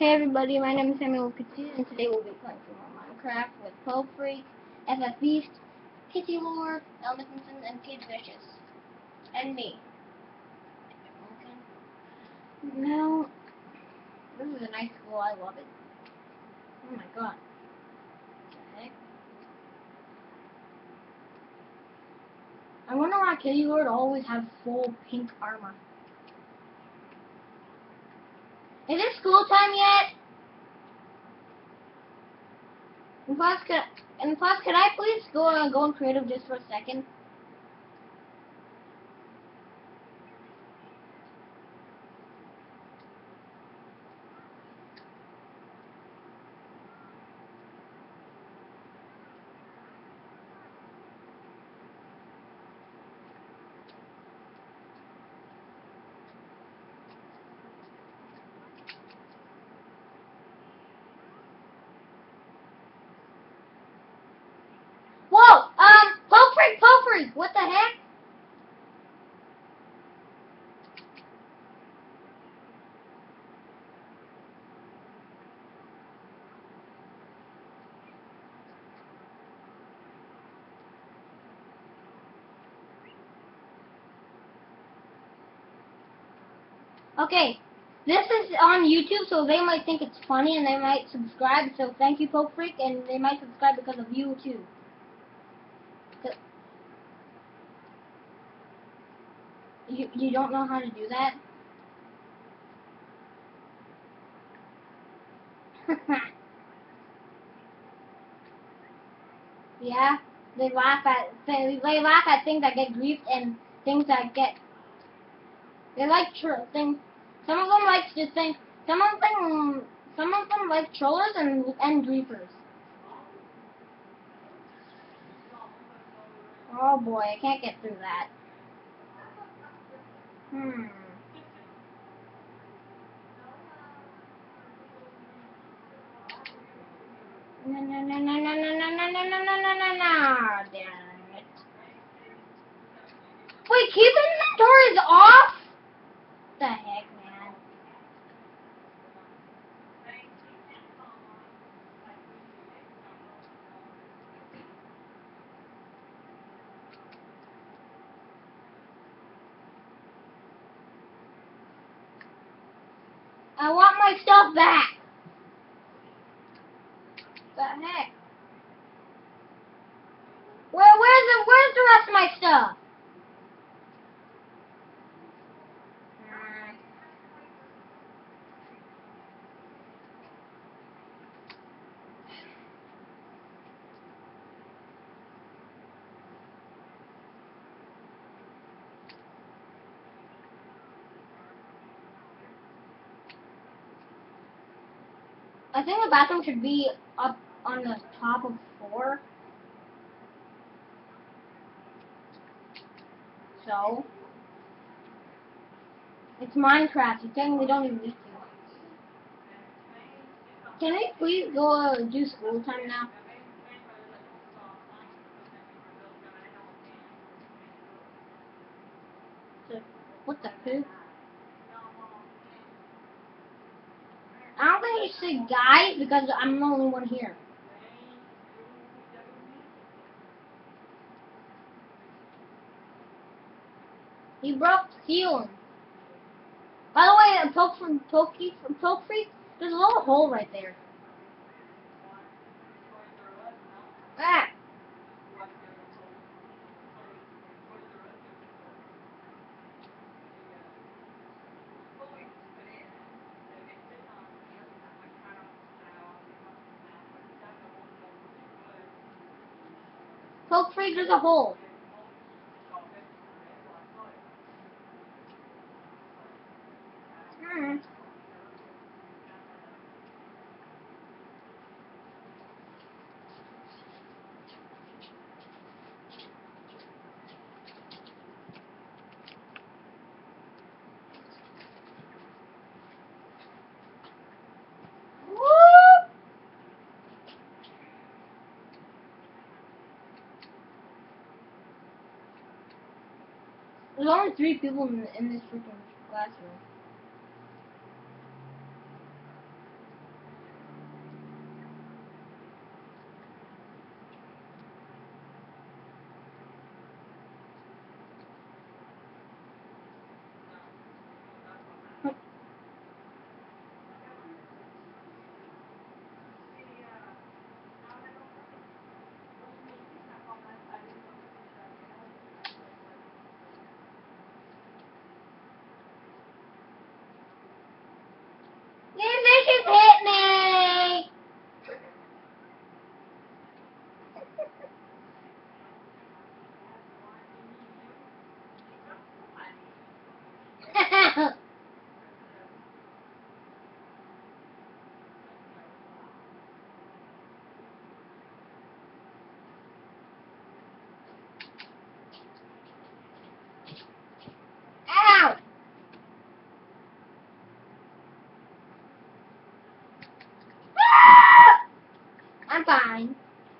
Hey everybody, my name is Samuel Petit, and today we'll be playing some more Minecraft with Poke Freak, FF Beast, Kitty Lord, Elminson, and Kid Vicious. And me. Now, this is a nice school, I love it. Oh my god. What the heck? I wonder why Kitty Lord always has full pink armor. Is it school time yet? And plus, could I please go in creative just for a second? Whoa! Poke Freak! What the heck? Okay, this is on YouTube, so they might think it's funny and they might subscribe. So thank you, Poke Freak, and they might subscribe because of you too. You don't know how to do that? Yeah, they laugh at things that get griefed and things that get. They like things. Some of them like to think. Some of them like trollers and griefers. Oh boy, I can't get through that. Hmm. No, no, no, no, no, no, no, no, no, no, no, no, no, damn it. Wait, keep inventories off? What the heck, man? I want my stuff back. What the heck? Where's the rest of my stuff? I think the bathroom should be up on the top of 4. So, it's Minecraft. You technically don't even need to. Can we please go do school time now? So, what the poop? I don't think you should say guys because I'm the only one here. He broke healing. By the way, Poke Freak, there's a little hole right there. Ah! Poke Freak, there's a hole. Hmm. Woo! There's only 3 people in this freaking classroom. fishes hit me! Ow! Ah! I'm fine.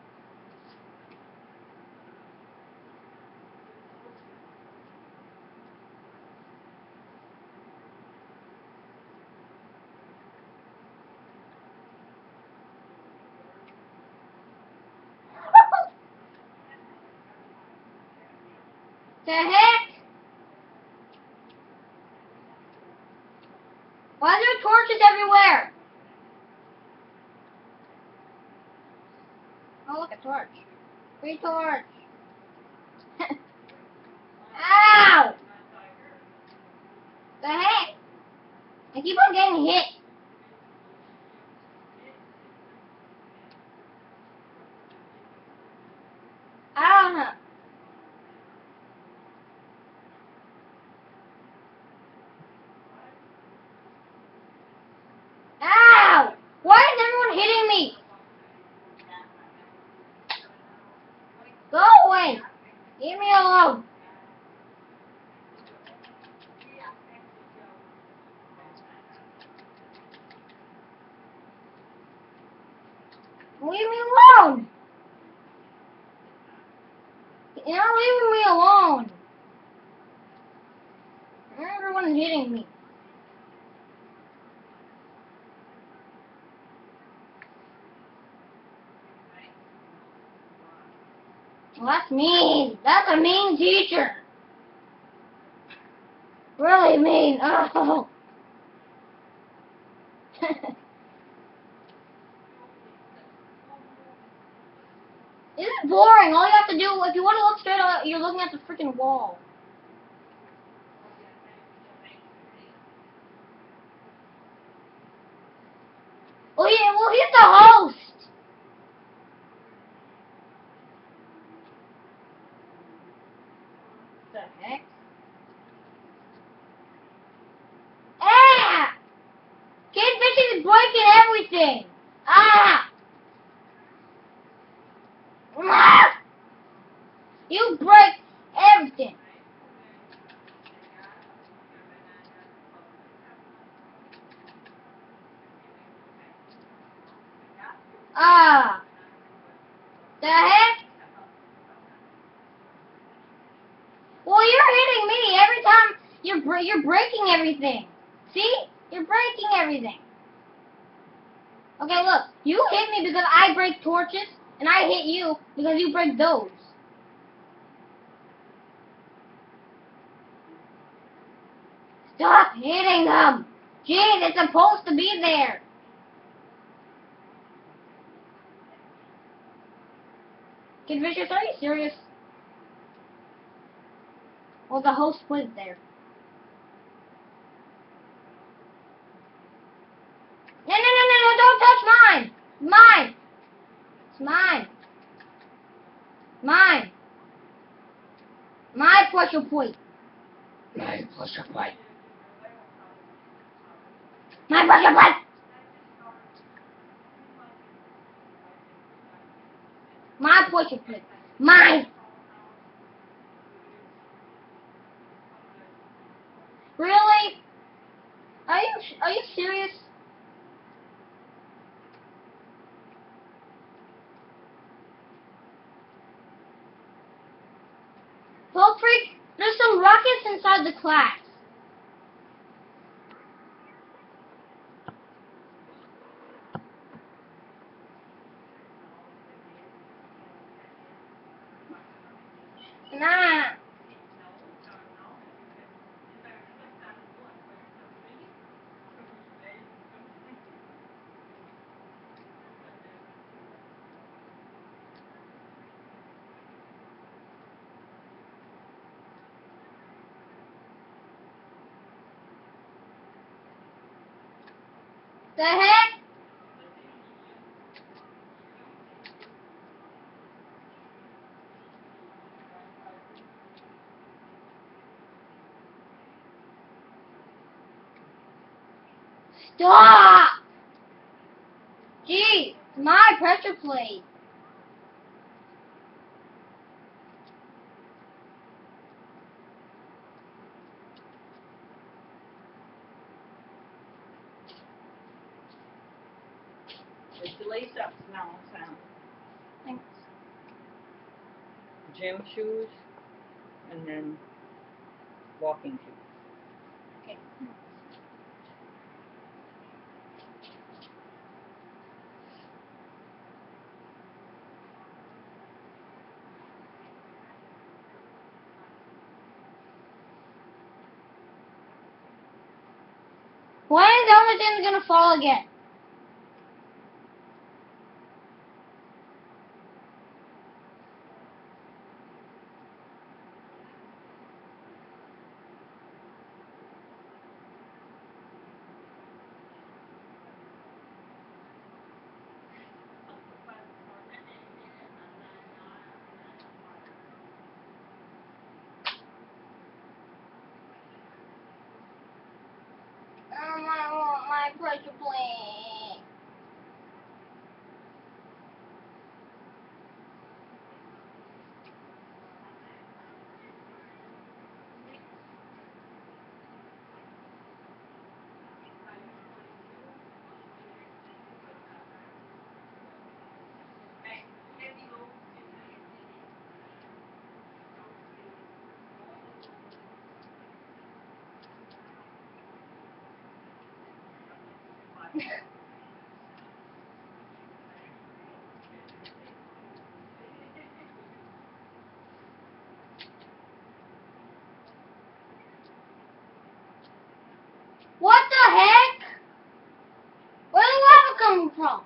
The heck? Why are there torches everywhere? Oh, look, a torch. Free torch. Ow! The heck? I keep on getting hit. I don't know. Ow! Why is everyone hitting me? Go away. Leave me alone. Leave me alone. You're not leaving me alone. Everyone's hitting me. Well, that's mean. That's a mean teacher. Really mean. Oh. This is boring. All you have to do, if you want to look straight out, you're looking at the freaking wall. Oh yeah, well he's the host. What the heck? Ah! Kid Fish is breaking everything. Ah! Ah! You break everything. Ah! The heck? Well, you're hitting me every time. You're breaking everything. See? You're breaking everything. Okay, look. You hit me because I break torches, and I hit you because you break those. Stop hitting them. Jeez, it's supposed to be there. Kid Vicious, are you serious? Well, the host put it there. No, no, no, no, no, don't touch mine! Mine! It's mine. Mine. My pressure point. My pressure point. My pressure point! My pressure point. Mine! Really? Are you serious? Well, freak, there's some rockets inside the class. Nah. The heck? Stop! Gee, my pressure plate. It's the lace-ups now, Sam. Thanks. Gym shoes, and then walking shoes. Okay. When is Elmerton gonna fall again? I want my pressure plate. What the heck? Where's the lava coming from?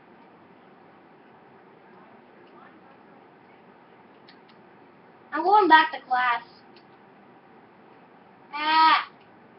I'm going back to class. Ah.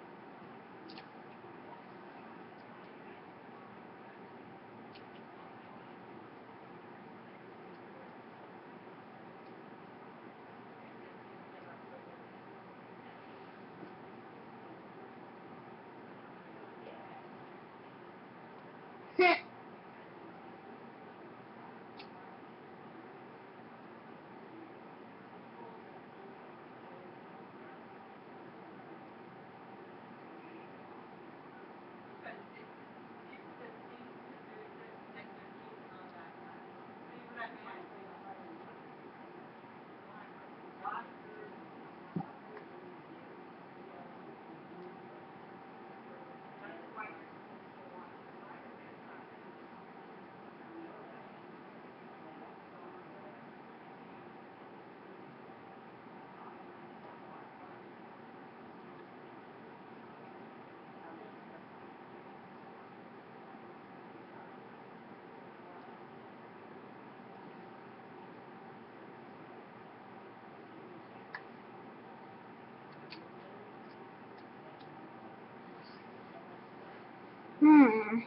Hmm.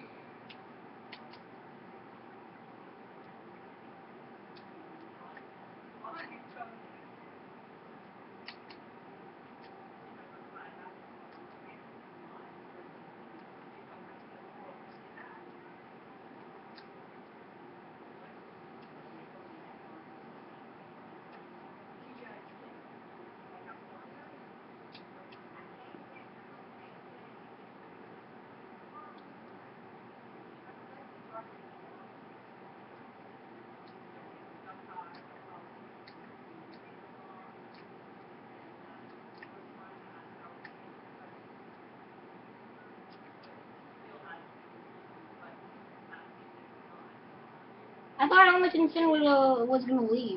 I thought Elmerton was gonna leave.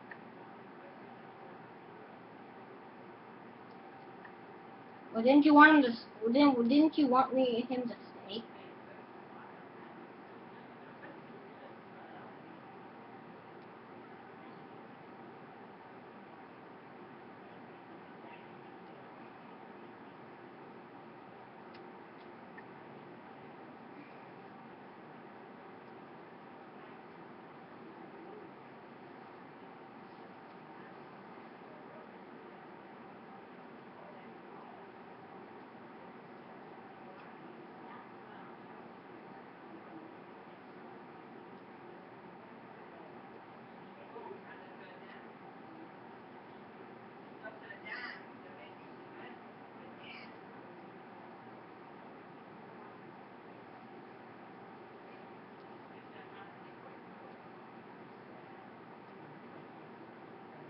Well, didn't you want him to? Didn't you want him to stay?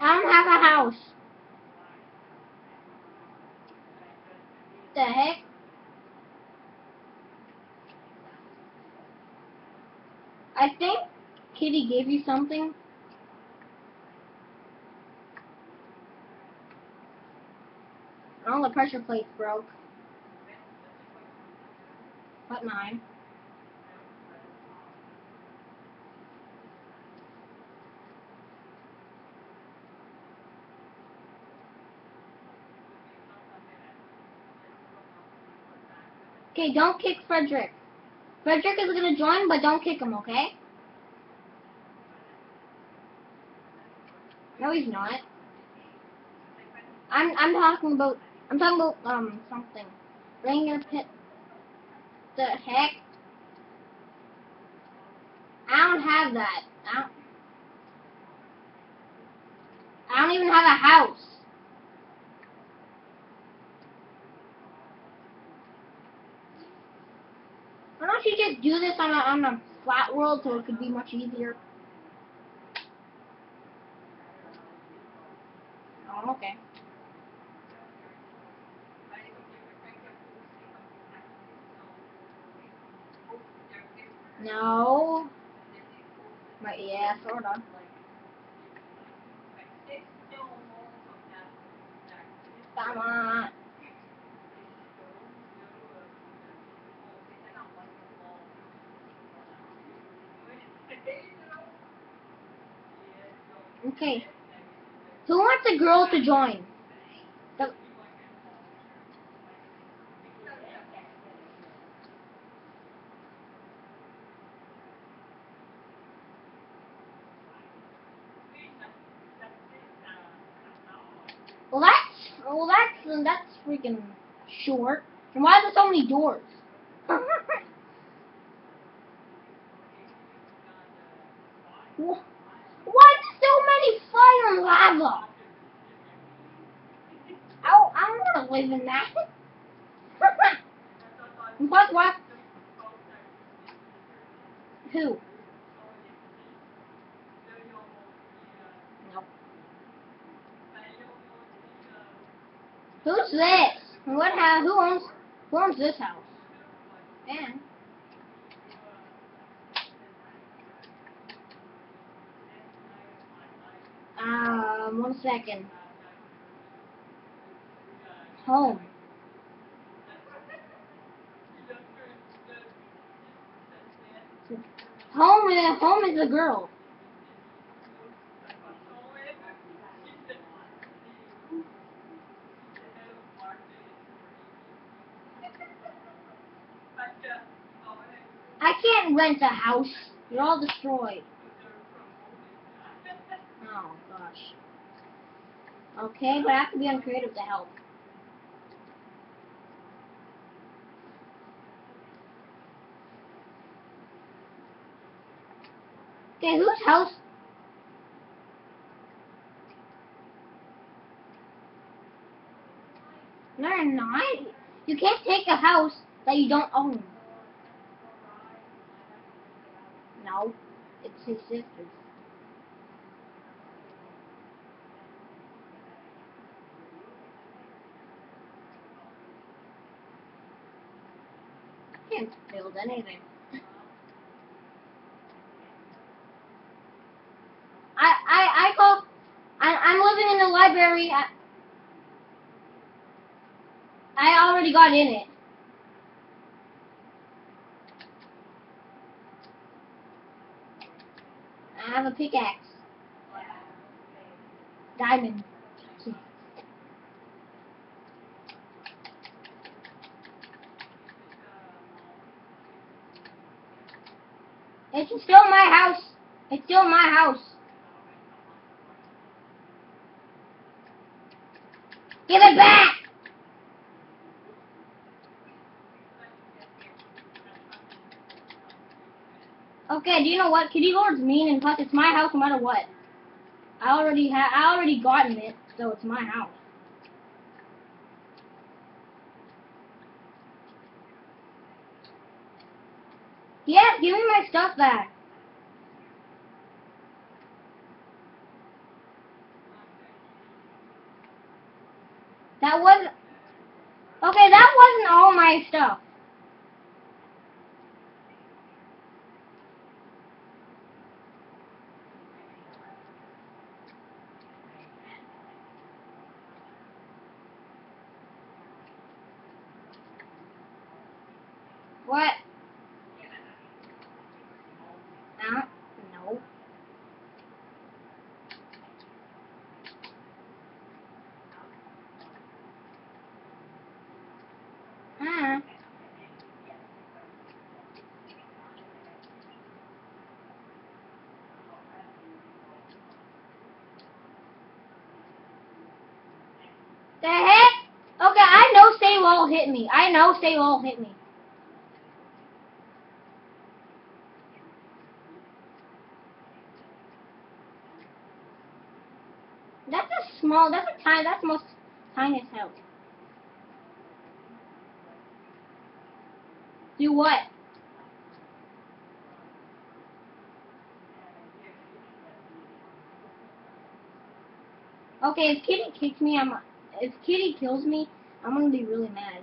I don't have a house. The heck? I think Kitty gave you something. Oh, the pressure plate broke. But mine. Okay, don't kick Frederick. Frederick is gonna join, but don't kick him, okay? No, he's not. I'm talking about something. Bring your pit. The heck? I don't have that. I don't even have a house. Why don't you just do this on a flat world so it could be much easier? Oh, okay. No. But yeah, sorta. Come on. Okay. Who wants a girl to join? The that's freaking short. And why are there so many doors? Why so many fire and lava? I don't want to live in that. And plus, what? Who? No. Who's this? And what? Who owns this house? And 1 second. Home. Home is a girl. I can't rent a house. You're all destroyed. Oh gosh. Okay, but I have to be on creative to help. Okay, whose house? No, you're not. You can't take a house that you don't own. No, it's his sister's. Can't build anything. I'm living in the library. I already got in it. I have a pickaxe. Diamond. It's still my house. It's still my house. Give it back! Okay, do you know what? Kitty Lord's mean, and plus it's my house no matter what. I already gotten it, so it's my house. Yeah, give me my stuff back. That wasn't... Okay, that wasn't all my stuff. What? No. No. Huh? The heck? Okay, I know Say Lol hit me. I know Say Lol hit me. That's a small, that's the most tiniest house. Do what? Okay, if Kitty kicks me, if Kitty kills me, I'm gonna be really mad.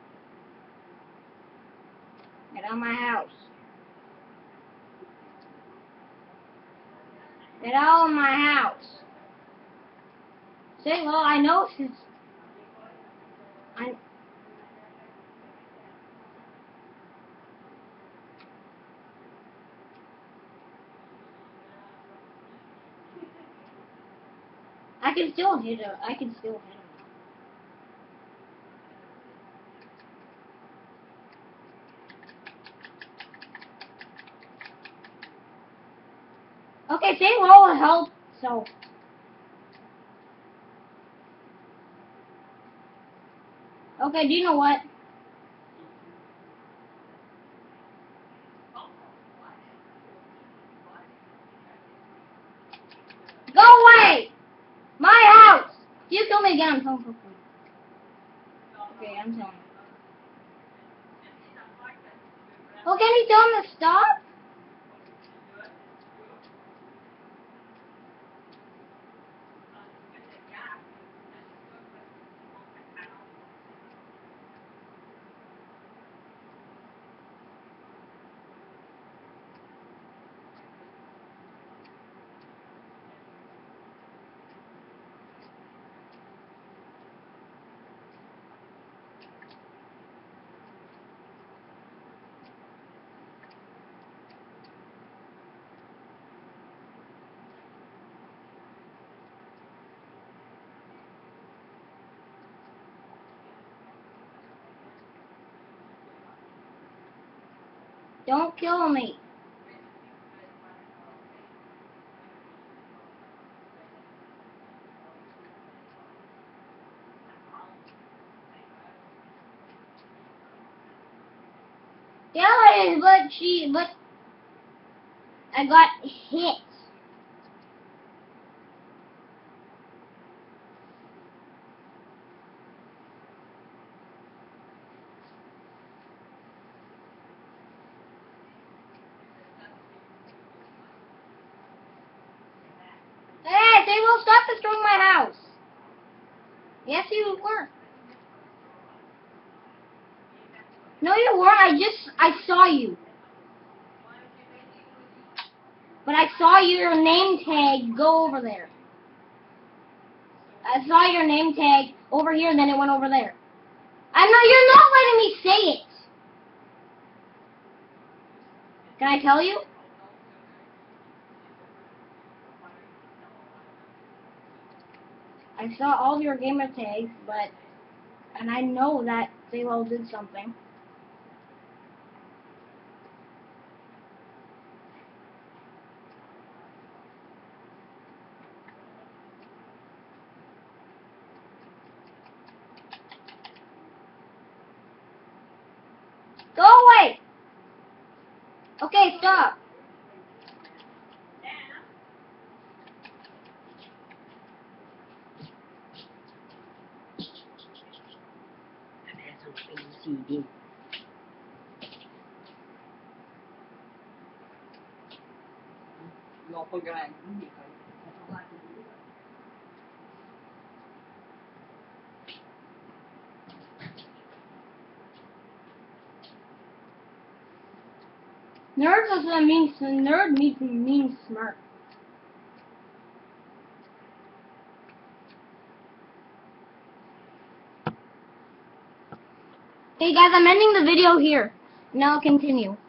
Get out of my house. Get out of my house. Say, well, I know since I can still hit her. I can still hit him. Okay, say well will help. So. Okay, do you know what? Go away! My house! If you kill me again, I'm telling for free. Okay, I'm telling. Oh, can you tell him to stop? Don't kill me. Yeah, but I got hit. Hey, they will stop destroying my house. Yes, you were. No, you weren't. I saw you. But I saw your name tag go over there. I saw your name tag over here, and then it went over there. I know you're not letting me say it. Can I tell you? I saw all of your gamer tags, and I know that Zalo did something. Go away! Okay, stop. CD. Lo con cái này cũng gì phải. Nerd doesn't mean nerd means smart. Hey guys, I'm ending the video here. Now I'll continue.